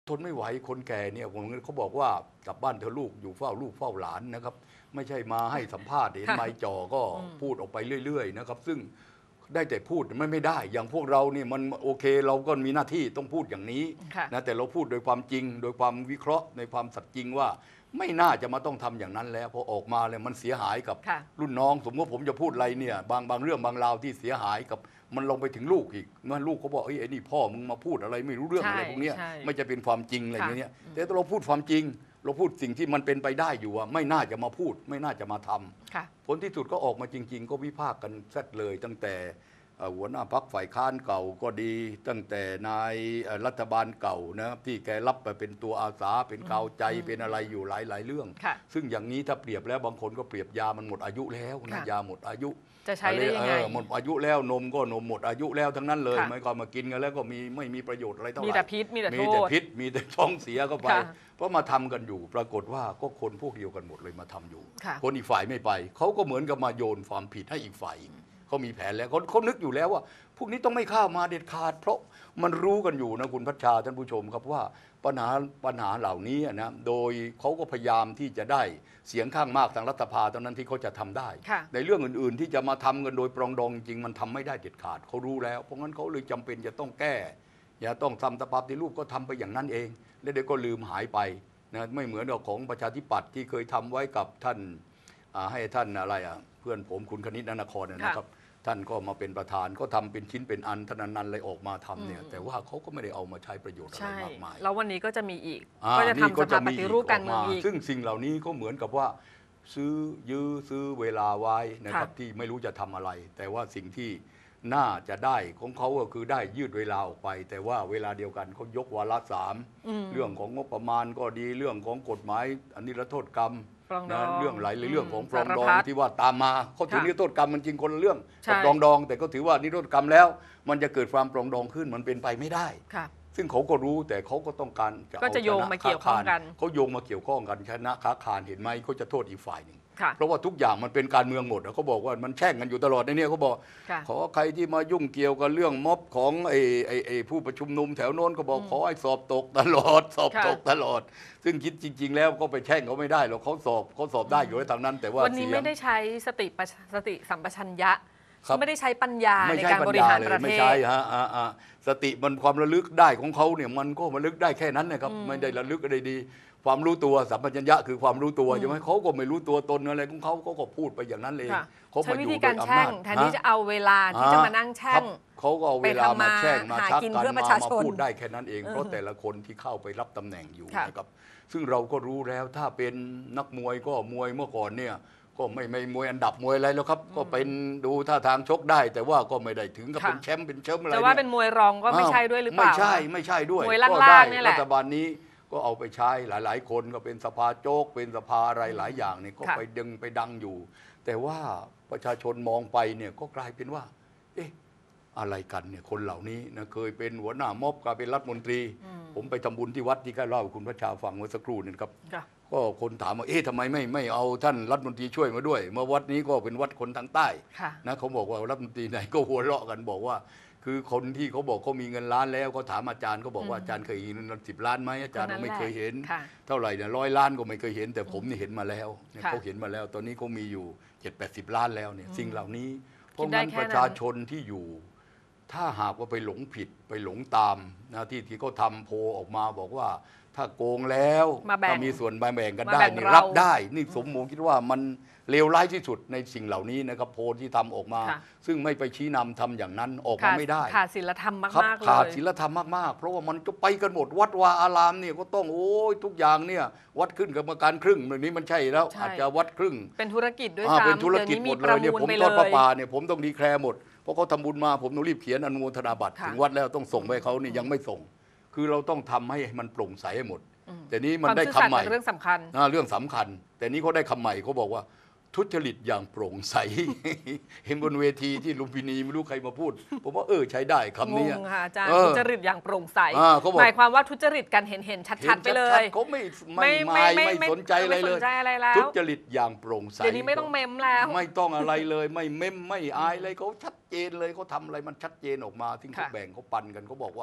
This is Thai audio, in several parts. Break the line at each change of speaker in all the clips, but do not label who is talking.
ทนไม่ไหวคนแก่เนี่ยผมเขาบอกว่ากลับบ้านเธอลูกอยู่เฝ้าลูกเฝ้าหลานนะครับไม่ใช่มาให้สัมภาษณ์เห็นไมค์จ่อก็พูดออกไปเรื่อยๆนะครับซึ่งได้แต่พูดไม่ได้อย่างพวกเราเนี่ยมันโอเคเราก็มีหน้าที่ต้องพูดอย่างนี้นะแต่เราพูดโดยความจริงโดยความวิเคราะห์ในความสัตย์จริงว่าไม่น่าจะมาต้องทำอย่างนั้นแล้วพอออกมาเลยมันเสียหายกับรุ่นน้องสมมติผมจะพูดอะไรเนี่ยบางเรื่องบางราวที่เสียหายกับมันลงไปถึงลูกอีกเมื่อลูกเขาบอกไอ้นี่พ่อมึงมาพูดอะไรไม่รู้เรื่องอะไรพวกนี้ไม่จะเป็นความจริงอะไรอย่างเงี้ยแต่เราพูดความจริงเราพูดสิ่งที่มันเป็นไปได้อยู่ว่าไม่น่าจะมาพูดไม่น่าจะมาทำผลที่สุดก็ออกมาจริงๆก็วิพากษ์กันแซดเลยตั้งแต่หัวหน้าพรรคฝ่ายค้านเก่าก็ดีตั้งแต่นายรัฐบาลเก่านะที่แกรับไปเป็นตัวอาสาเป็นกาวใจเป็นอะไรอยู่หลายเรื่องซึ่งอย่างนี้ถ้าเปรียบแล้วบางคนก็เปรียบยามันหมดอายุแล้วนะยาหมดอายุ
จะใช้ได้ยังไง
หมดอายุแล้วนมก็นมหมดอายุแล้วทั้งนั้นเลยไม่ก็มากินกันแล้วก็ไม่มีประโยชน์อะไรเท่าไหร่
มีแต่พิษมีแต่โทษ
มีแต่พิษมีแต่ท้องเสียก็ไปเพราะมาทำกันอยู่ปรากฏว่าก็คนพวกเดียวกันหมดเลยมาทำอยู่คนอีกฝ่ายไม่ไปเขาก็เหมือนกับมาโยนความผิดให้อีกฝ่ายเขามีแผนแล้วเขานึกอยู่แล้วว่าพวกนี้ต้องไม่เข้ามาเด็ดขาดเพราะมันรู้กันอยู่นะคุณพัชชาท่านผู้ชมครับว่าปัญหาเหล่านี้นะโดยเขาก็พยายามที่จะได้เสียงข้างมากทางรัฐสภาเท่านั้นที่เขาจะทำได้ในเรื่องอื่นๆที่จะมาทำกันโดยปรองดองจริงมันทำไม่ได้เด็ดขาดเขารู้แล้วเพราะงั้นเขาเลยจำเป็นจะต้องแก้อย่าต้องทำตามปฏิรูปก็ทำไปอย่างนั้นเองแล้วเดี๋ยวก็ลืมหายไปนะไม่เหมือนของประชาธิปัตย์ที่เคยทำไว้กับท่านให้ท่านอะไรเพื่อนผมคุณคณิตนครนะครับท่านก็มาเป็นประธานก็ทำเป็นชิ้นเป็นอันท่านนั้นเลยออกมาทำเนี่ยแต่ว่าเขาก็ไม่ได้เอามาใช้ประโยชน์อะไรมากมาย
แล้ววันนี้ก็จะมีอีกก็จะทำสภาปฏิรูปการเมืองอีก
ซึ่งสิ่งเหล่านี้ก็เหมือนกับว่าซื้อเวลาไว้นะครับที่ไม่รู้จะทำอะไรแต่ว่าสิ่งที่น่าจะได้ของเขาก็คือได้ยืดเวลาออกไปแต่ว่าเวลาเดียวกันเขายกวาระ3เรื่องของงบประมาณก็ดีเรื่องของกฎหมายนิรโทษกรรมนะเรื่องหลายเรื่องของปรองดองที่ว่าตามมาเขาถือนิรโทษกรรมมันจริงคนละเรื่องกับปรองดองแต่ก็ถือว่านิรโทษกรรมแล้วมันจะเกิดความปรองดองขึ้นมันเป็นไปไม่ได้ซึ่งเขาก็รู้แต่เขาก็ต้องการ
จะโยงมาเกี่ยวข้องกัน
เขาโยงมาเกี่ยวข้องกันชนะค้าคานเห็นไหมเขาจะโทษอีกฝ่ายหนึ่งเพราะว่าทุกอย่างมันเป็นการเมืองหมดเขาบอกว่ามันแช่งกันอยู่ตลอดในนี้เขาบอกขอใครที่มายุ่งเกี่ยวกับเรื่องม็อบของไอ้ผู้ประชุมนุมแถวโน้นก็บอกขอให้สอบตกตลอดสอบตกตลอดซึ่งคิดจริงๆแล้วก็ไปแช่งเขาไม่ได้หรอกเขาสอบได้อยู่ในทางนั้นแต่ว่า
วันนี้ไม่ได้ใช้สติสัมปชัญญะไม่ได้ใช้ปัญญาในการบริหารประเทศ
ไม่ใช่ฮะสติมันความระลึกได้ของเขาเนี่ยมันก็ระลึกได้แค่นั้นนะครับไม่ได้ระลึกอะไรดีความรู้ตัวสัมปชัญญะคือความรู้ตัวใช่ไหมเขาก็ไม่รู้ตัวตนอะไรของเขาก็พูดไปอย่างนั้นเลย
ใช้วิธีการแช่งแทนที่จะเอาเวลาที่จะมานั่งแช่ง
เขาก็เอาเวลามาแช่งมาชักกันมาพูดได้แค่นั้นเองเพราะแต่ละคนที่เข้าไปรับตำแหน่งอยู่นะครับซึ่งเราก็รู้แล้วถ้าเป็นนักมวยก็มวยเมื่อก่อนเนี่ยก็ไม่มวยอันดับมวยอะไรแล้วครับก็เป็นดูท่าทางชกได้แต่ว่าก็ไม่ได้ถึงกับเป็นแชมป์อะไร
แต่ว่าเป็นมวยรองก็ไม่ใช่ด้วยหรือเปล่า
ไม่ใช่ด้วย
มวยล่างๆนี่แหละ
รัฐบาลนี้ก็เอาไปใช้หลายๆคนก็เป็นสภาโจ๊กเป็นสภาอะไรหลายอย่างเนี่ยก็ไปดึงไปดังอยู่แต่ว่าประชาชนมองไปเนี่ยก็กลายเป็นว่าเอ๊ะอะไรกันเนี่ยคนเหล่านี้นะเคยเป็นหัวหน้าม็อบกลายเป็นรัฐมนตรีผมไปทำบุญที่วัดที่ใกล้เล่าคุณพระชาฟังเมื่อสักครู่นี่ครับก็คนถามว่าเอ๊ะทำไมไม่เอาท่านรัฐมนตรีช่วยมาด้วยเมื่อวัดนี้ก็เป็นวัดคนทางใต้นะเขาบอกว่ารัฐมนตรีไหนก็หัวเราะกันบอกว่าคือคนที่เขาบอกเขามีเงินล้านแล้วเขาถามอาจารย์เขาบอกว่าอาจารย์เคยเห็นเงิน10 ล้านไหมอาจารย์ไม่เคยเห็นเท่าไหร่เนี่ย100 ล้านก็ไม่เคยเห็นแต่ผมนี่เห็นมาแล้วเขาเห็นมาแล้วตอนนี้เขามีอยู่70-80 ล้านแล้วเนี่ยสิ่งเหล่านี้เพราะงั้นประชาชนที่อยู่ถ้าหากว่าไปหลงผิดไปหลงตามนะที่เขาทำโพลออกมาบอกว่าถ้าโกงแล้วถ้ามีส่วนแบ่งกันได้นี่รับได้นี่สมมติคิดว่ามันเลวร้ายที่สุดในสิ่งเหล่านี้นะครับโพลที่ทำออกมาซึ่งไม่ไปชี้นำทำอย่างนั้นออกมาไม่ได้
ขาดศีลธรรมมากๆเลย
ขาดศีลธรรมมากๆเพราะว่ามันจะไปกันหมดวัดวาอารามเนี่ยก็ต้องโอ้ยทุกอย่างเนี่ยวัดขึ้นกรรมการครึ่งแบบนี้มันใช่แล้วอาจจะวัดครึ่ง
เป็นธุรกิจด้วยซ้ำ
เป็นธุรกิจหมดเลยเนี่ยผมทอดประปาเนี่ยผมต้องดีแคลร์หมดเพราะเขาทำบุญมาผมต้องรีบเขียนอนุโมทนาบัตรถึงวัดแล้วต้องส่งไปเขานี่ยังไม่ส่งคือเราต้องทำให้มันโปร่งใสให้หมดแต่นี้มันได้คำใหม่
เรื่องสำคัญ
เรื่องสำคัญแต่นี้เขาได้คำใหม่เขาบอกว่าทุจริตอย่างโปร่งใส เห็นบนเวทีที่ลุมพินีไม่รู้ใครมาพูดผมว่าใช้ได้คำนี้
งงค่ะอาจารย์ทุจริตอย่างโปร่งใสหมายความว่าทุจริตกันเห็นชัดๆไปเลย
เขาไม่สนใจอะไรเลยทุจริตอย่างโปร่งใส
เดี๋ยวนี้ไม่ต้องเมมแล้ว
ไม่ต้องอะไรเลยไม่เมมไม่อายเลยเขาชัดเจนเลยเขาทำอะไรมันชัดเจนออกมาที่เขาแบ่งเขาปันกันเขาบอกว่า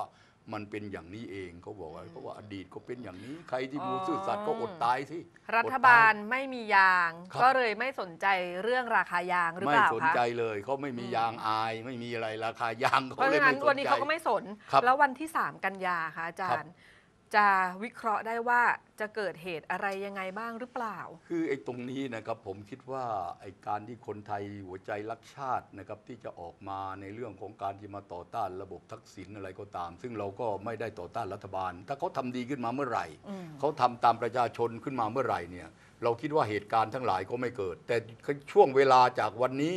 มันเป็นอย่างนี้เองเขาบอกว่าเขาว่าอดีตก็เป็นอย่างนี้ใครที่มูซื่อสัตย์ก็อดตายสิ
รัฐบาลไม่มียางก็เลยไม่สนใจเรื่องราคายางหรือเปล่าคะ
ไม่สนใจเลยเขาไม่มียางอายไม่มีอะไรราคายางเขาเลยไม่สนใจ
วันนี้เขาก็ไม่สนแล้ววันที่3 กันยาค่ะอาจารย์จะวิเคราะห์ได้ว่าจะเกิดเหตุอะไรยังไงบ้างหรือเปล่า
คือไอ้ตรงนี้นะครับผมคิดว่าไอ้การที่คนไทยหัวใจรักชาตินะครับที่จะออกมาในเรื่องของการที่มาต่อต้านระบบทักษิณอะไรก็ตาม ซึ่งเราก็ไม่ได้ต่อต้านรัฐบาลถ้าเขาทำดีขึ้นมาเมื่อไหร่เขาทำตามประชาชนขึ้นมาเมื่อไหร่เนี่ยเราคิดว่าเหตุการณ์ทั้งหลายก็ไม่เกิดแต่ช่วงเวลาจากวันนี้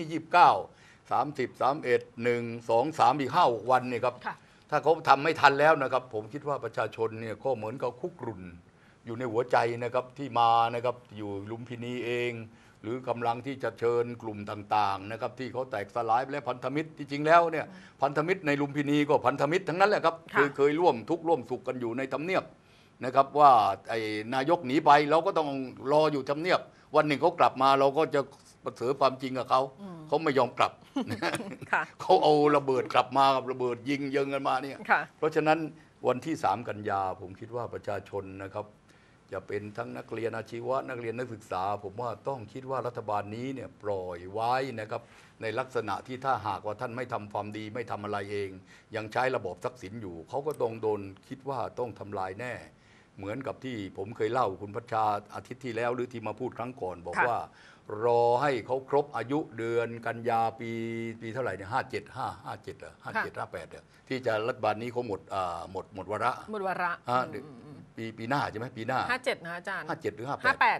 29 30 31 1 2 3อีก5-6 วันเนี่ยครับถ้าเขาทำไม่ทันแล้วนะครับผมคิดว่าประชาชนเนี่ยก็เหมือนกับคุกรุ่นอยู่ในหัวใจนะครับที่มานะครับอยู่ลุมพินีเอง หรือกำลังที่จะเชิญกลุ่มต่างๆนะครับที่เขาแตกสลายและพันธมิตรที่จริงแล้วเนี่ยพันธมิตรในลุมพินีก็พันธมิตรทั้งนั้นแหละครับเคยร่วมทุกข์ร่วมสุขกันอยู่ในทำเนียบนะครับว่าไอ้นายกหนีไปเราก็ต้องรออยู่ทำเนียบวันหนึ่งเขากลับมาเราก็จะเผยความจริงกับเขาไม่ยอมกลับเขาเอาระเบิดกลับมากับระเบิดยิงกันมาเนี่ยเพราะฉะนั้นวันที่3 กันยาผมคิดว่าประชาชนนะครับจะเป็นทั้งนักเรียนอาชีวะนักเรียนนักศึกษาผมว่าต้องคิดว่ารัฐบาลนี้เนี่ยปล่อยไว้นะครับในลักษณะที่ถ้าหากว่าท่านไม่ทำความดีไม่ทำอะไรเองยังใช้ระบบทักษิณอยู่เขาก็ต้องโดนคิดว่าต้องทำลายแน่เหมือนกับที่ผมเคยเล่าคุณพัชชาอาทิตย์ที่แล้วหรือที่มาพูดครั้งก่อนบอกว่ารอให้เขาครบอายุเดือนกันยาปีเท่าไหร่เนี่ย57เหรอ57 58เนี่ยที่จะรัฐบาลนี้เขาหมดวาระปีหน้าใช่ไหมปีหน้า
57นะอาจารย์
57หรือ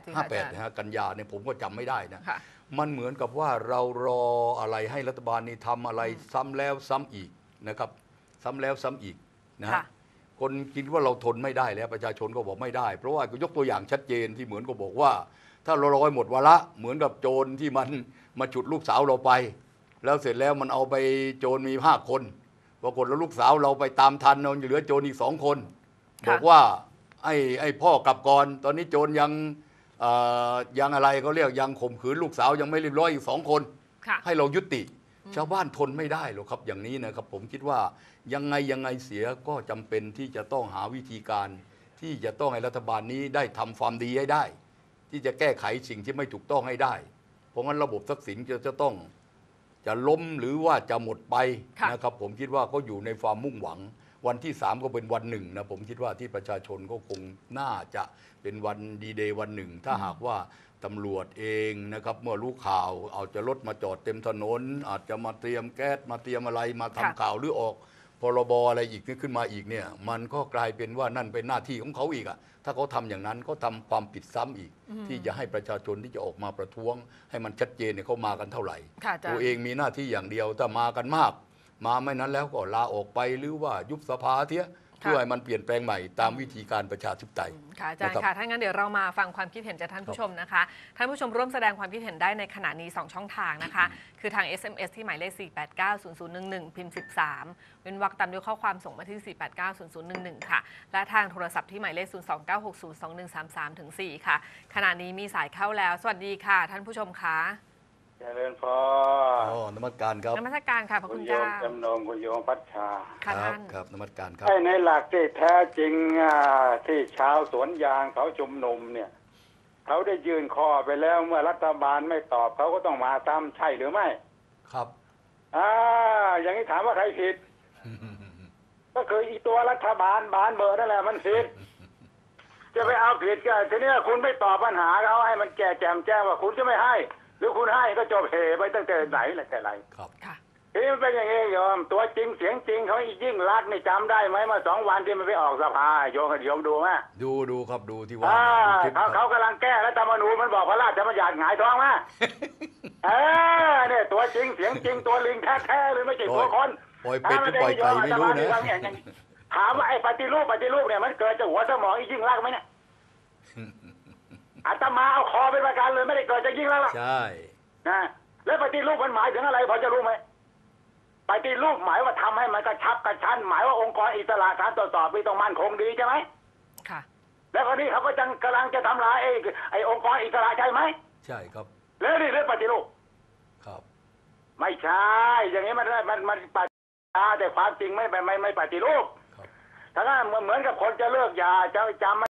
58
นะฮะกันยาเนี่ยผมก็จำไม่ได้นะมันเหมือนกับว่าเรารออะไรให้รัฐบาลนี้ทำอะไรซ้ำแล้วซ้ำอีกนะครับซ้ำแล้วซ้ำอีกนะฮะคนคิดว่าเราทนไม่ได้แล้วประชาชนก็บอกไม่ได้เพราะว่ายกตัวอย่างชัดเจนที่เหมือนก็บอกว่าถ้าเรารอหมดวาระเหมือนกับโจรที่มันมาฉุดลูกสาวเราไปแล้วเสร็จแล้วมันเอาไปโจรมี5 คนปรากฏแล้วลูกสาวเราไปตามทันเราเหลือโจรอีก2 คนบอกว่าไอ้พ่อกลับก่อนตอนนี้โจรยังอะไรเขาเรียกยังข่มขืนลูกสาวยังไม่เรียบร้อยอีก2 คนให้เรายุติชาวบ้านทนไม่ได้หรอกครับอย่างนี้นะครับผมคิดว่ายังไงเสียก็จำเป็นที่จะต้องหาวิธีการที่จะต้องให้รัฐบาลนี้ได้ทำความดีให้ได้ที่จะแก้ไขสิ่งที่ไม่ถูกต้องให้ได้เพราะงั้นระบบทักษิณจะต้องจะล้มหรือว่าจะหมดไปนะครับผมคิดว่าเขาอยู่ในความมุ่งหวังวันที่3ก็เป็นวันหนึ่งนะผมคิดว่าที่ประชาชนก็คงน่าจะเป็นวันดีเดย์วันหนึ่งถ้าหากว่าตำรวจเองนะครับเมื่อรู้ข่าวเอาจะรถมาจอดเต็มถนนอาจจะมาเตรียมแก๊สมาเตรียมอะไรมาทำข่าวหรือออกพรบอะไรอีกขึ้นมาอีกเนี่ยมันก็กลายเป็นว่านั่นเป็นหน้าที่ของเขาอีกอะถ้าเขาทำอย่างนั้นก็ทำความผิดซ้ำอีกที่จะให้ประชาชนที่จะออกมาประท้วงให้มันชัดเจนเนี่ยเขามากันเท่าไหร่ตัวเองมีหน้าที่อย่างเดียวถ้ามากันมากมาไม่นั้นแล้วก็ลาออกไปหรือว่ายุบสภาเทียเพื่อให้มันเปลี่ยนแปลงใหม่ตามวิธีการประชาธิปไตย
ค่ะอาจารย์ค่ะถ้างั้นเดี๋ยวเรามาฟังความคิดเห็นจากท่านผู้ชมนะคะท่านผู้ชมร่วมแสดงความคิดเห็นได้ในขณะนี้2 ช่องทางนะคะคือทาง SMS ที่หมายเลข4890011พิมพ์13เว้นวรรคตามด้วยข้อความส่งมาที่4890011ค่ะและทางโทรศัพท์ที่หมายเลข029602133-4ค่ะขณะนี้มีสายเข้าแล้วสวัสดีค่ะท่านผู้ชมคะ
เจริญพร
นมัสการครับ
นมัสการค่ะพระคุณเจ้า
จำนงคุณโยมพัชชา
ครับนมัสการครับ
ในหลักที่แท้จริงที่ชาวสวนยางเขาชุมนุมเนี่ยเขาได้ยื่นข้อไปแล้วเมื่อรัฐบาลไม่ตอบเขาก็ต้องมาตามใช่หรือไม่
ครับ
อย่างนี้ถามว่าใครผิด ก็คืออีตัวรัฐบาลบานเบอร์นั่นแหละมันผิด จะไปเอาผิดกันทีนี้คุณไม่ตอบปัญหาเขาให้มันแจ่มแจ้งว่าคุณจะไม่ให้หรือคุณให้ก็จบเหไปตั้งแต่ไหนแหละแต่ไร
ครับ
ทีนี้มันเป็นอย่างนี้โยมตัวจริงเสียงจริงเขายิ่งรักนี่จำได้ไหมเมื่อ2 วันที่มันไปออกสภาโยมดูไหม
ดูครับดูที่ว่า
เขากำลังแก้รัฐธรรมนูญมันบอกพระราชบัญญัติหงายท้องมาเนี่ยตัวจริงเสียงจริงตัวลิงแท้ๆเลยไม่ใช่ตัวคน
ปล่อยเป็ดปล่อยไก่ไม่รู้นะ
ถามว่าไอ้ปฏิรูปเนี่ยมันเกิดจากหัวสมองยิ่งรักไหมเนี่ยอาตมาเอาคอเป็นประกันเลยไม่ได้เกิดจากยิ่งรักหรอก
ใช่
นะแล้วปฏิรูปมันหมายถึงอะไรพอจะรู้ไหมปฏิรูปหมายว่าทำให้มันกระชับกระชั้นหมายว่าองค์กรอิสระการตรวจสอบมีต้องมั่นคงดีใช่ไหม
ค่ะ
แล้วคนนี้เขาก็กำลังจะทำลายไอ้องค์กรอิสระใช่ไหม
ใช่ครับ
แล้วนี่เรื่องปฏิรูป
ครับ
ไม่ใช่อย่างนี้มันปฏิรูปแต่ความจริงไม่ปฏิรูปถ้างั้นเหมือนกับคนจะเลิกยาจำ